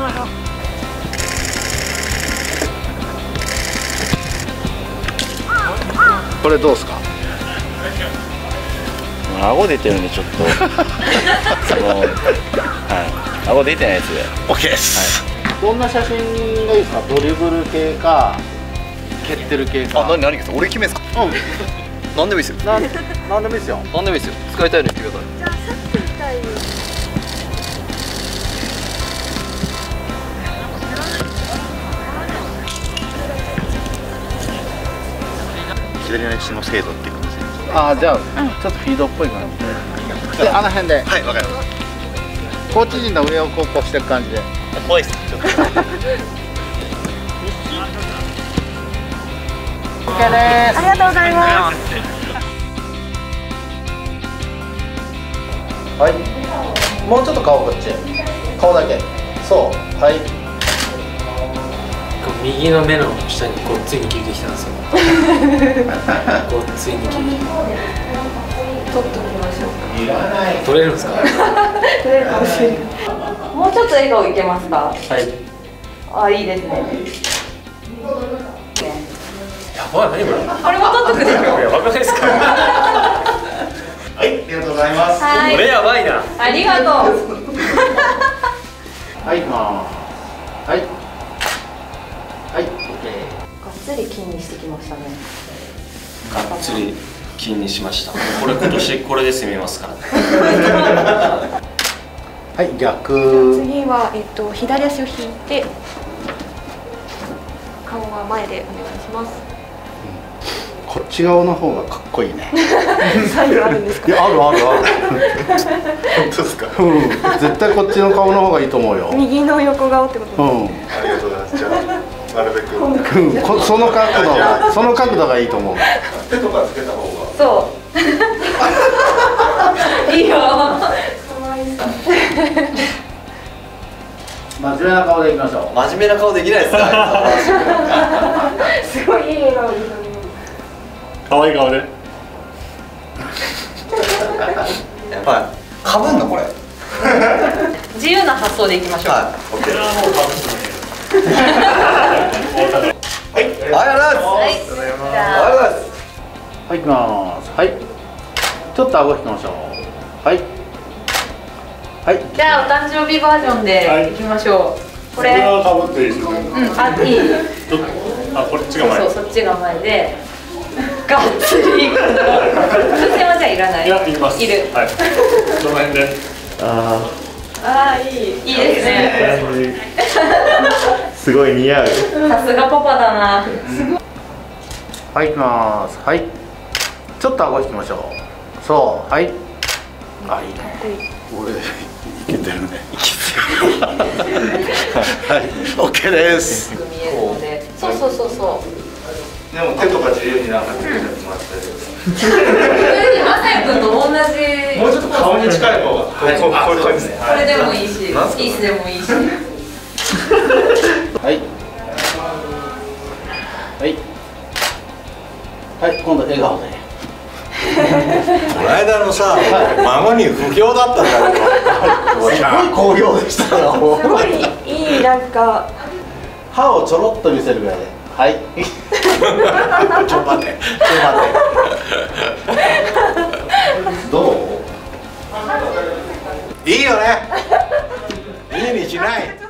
これどうですか？ 顎出てるんでちょっと顎出てないやつで OK です。どんな写真がいいですか？ドリブル系か蹴ってる系か。 何ですか？俺決めですか？何でもいいですよ。 なんでもいいですよ。 何でもいいですよ。使いたいの言ってください。 じゃあさっきみたいに左足の精度っていう感じで。 じゃあ、ちょっとフィードっぽい感じで。で、あの辺で。 はい、わかりましコーチ陣の上をこう越していく感じで。 た。怖いっす。ちょっと。 OK です。 ありがとうございます。 はい。もうちょっと顔こっち。顔だけ。そう。はい。 右の目の下にごっついニキビできたんですよ。ごっついニキビ。 取っときましょう取れるんですか？ か。取れるかもしれない。もうちょっと笑顔いけますか？ はい。 あ、いいですね。 やばい、何これ。 これも取っとくでしょ。 やばくないですか？ はい、ありがとうございます。 はい。 これやばいな。 ありがとう。 はい、行きます。はい。はい、OK。 がっつり金にしてきましたね。 がっつり金にしました。これ今年これで攻めますから。 はい、逆。 次は左足を引いて顔は前でお願いします。 こっち側の方がかっこいいね。 左右あるんですか？ いや、ある。 本当ですか？ 絶対こっちの顔の方がいいと思うよ。 右の横顔ってことですね。 ありがとうございます。じゃあ、なるべく。 その角度がいいと思う。 手とかつけた方が。 そう。いいよ。 真面目な顔でいきましょう。 真面目な顔できないですか？ すごいいい笑顔ですよね。 可愛い顔で。 やっぱかぶんのこれ。 自由な発想でいきましょう。 はい。オッケー。はい。ありがとうございます。 はい。じゃあはい、行きます。はい。ちょっと顎引きましょう。はい。はい。 じゃあお誕生日バージョンでいきましょう。これ。 かぶっていいですよね。 あ、いい。 あ、こっちが前。 そう、そっちが前で。がっつり。風船はじゃあいらない。 いや、いります。 いる。 はい。その辺で。 ああ、いい。いいですね。 すごい似合う。 さすがパパだな。 はい、行きます。はい。ちょっと顎引きましょう。そう、はい。あ、いいね。俺、いけてるね。いけてる。はい、OK です。 見えるので。そうそうそうそう。 でも手とか自由になんかつけてもらったり。 まさやくんと同じ。 もうちょっと顔に近い方が。はい、こういう感じですね。 これでもいいし、ピースでもいいし。 はい。はい。はい、今度笑顔で。 この間のさ、孫に不評だったんだけど。すごい好評でしたよ。 すごいいいなんか。 歯をちょろっと見せるぐらいで。はい。 ちょっと待って。どう？いいよね。いいにしない。